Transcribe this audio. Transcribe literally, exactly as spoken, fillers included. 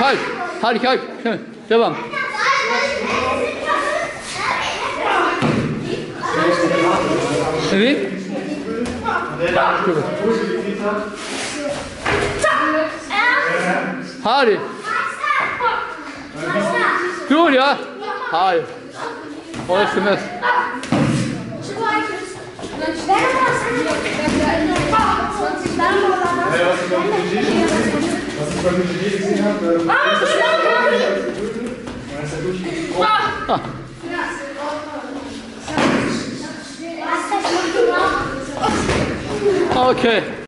halt, halt, halt, schnell, devam. Evet. Hadi. Dur ya. Hayır. Orası sürmez. Okay.